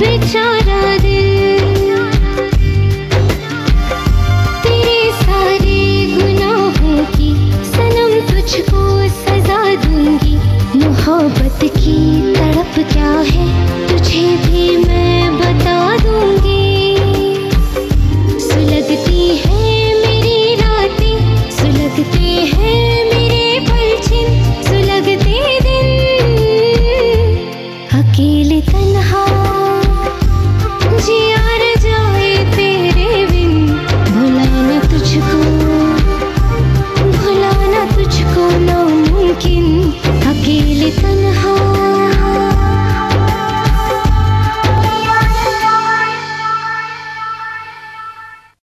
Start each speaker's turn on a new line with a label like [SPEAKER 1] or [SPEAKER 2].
[SPEAKER 1] बेचारा दिल। तेरे सारे गुनाहों की सनम तुझको सजा दूंगी। मोहब्बत की तड़प क्या है तुझे भी मैं बता दूंगी। सुलगती है मेरी रातें, सुलगते हैं